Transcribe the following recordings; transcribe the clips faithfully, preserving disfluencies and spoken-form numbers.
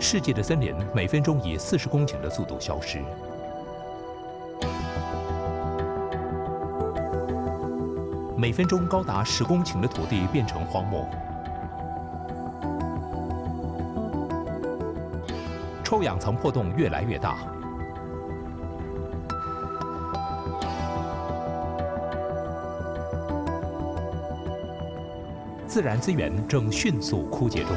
世界的森林每分钟以四十公顷的速度消失。每分钟高达十公顷的土地变成荒漠。臭氧层破洞越来越大。自然资源正迅速枯竭中。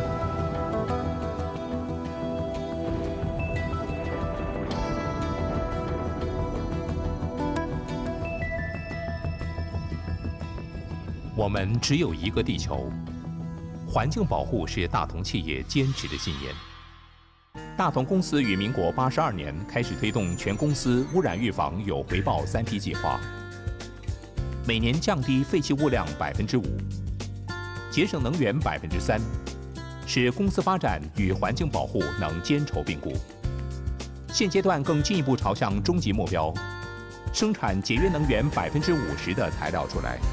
我们只有一个地球，环境保护是大同企业坚持的信念。大同公司于民国八十二年开始推动全公司污染预防有回报三批计划，每年降低废弃物量百分之五。节省能源百分之三，使公司发展与环境保护能兼筹并顾。现阶段更进一步朝向终极目标，生产节约能源百分之五十的材料出来。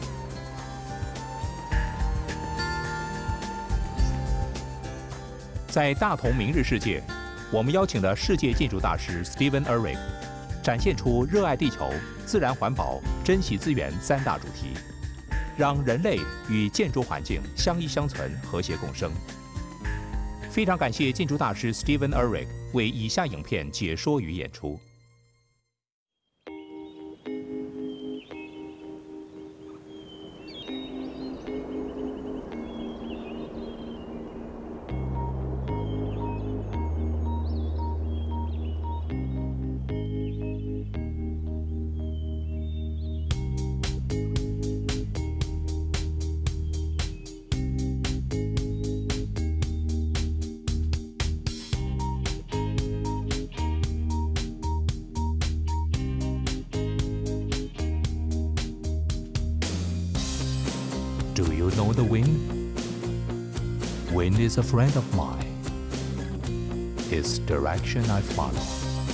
在大同明日世界，我们邀请了世界建筑大师 Steven Ehrlich， 展现出热爱地球、自然环保、珍惜资源三大主题。让人类与建筑环境相依相存、和谐共生。非常感谢建筑大师 Steven Ehrlich 为以下影片解说与演出。Do you know the wind? Wind is a friend of mine. Its direction I follow.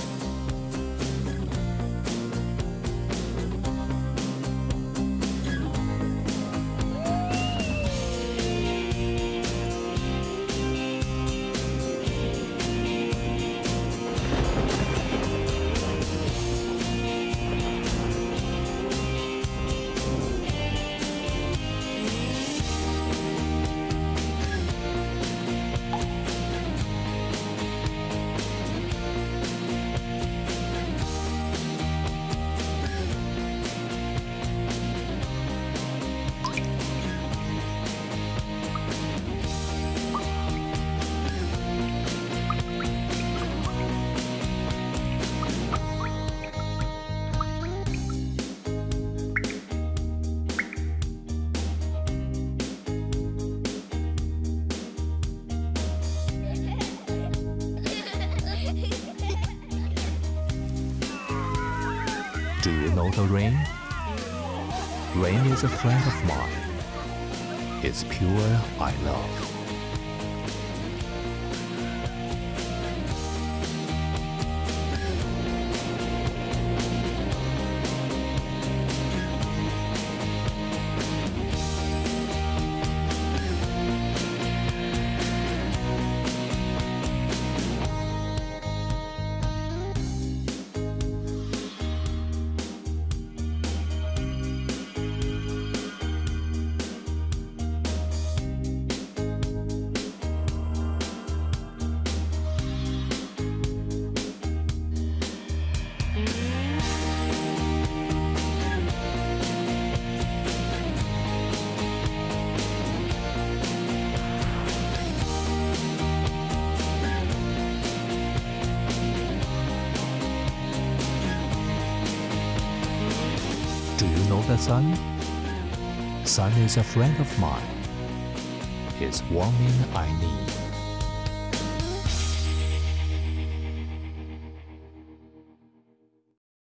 Do you know the rain? Rain is a friend of mine. It's pure I love. Do you know the sun? Sun is a friend of mine. It's warming I need.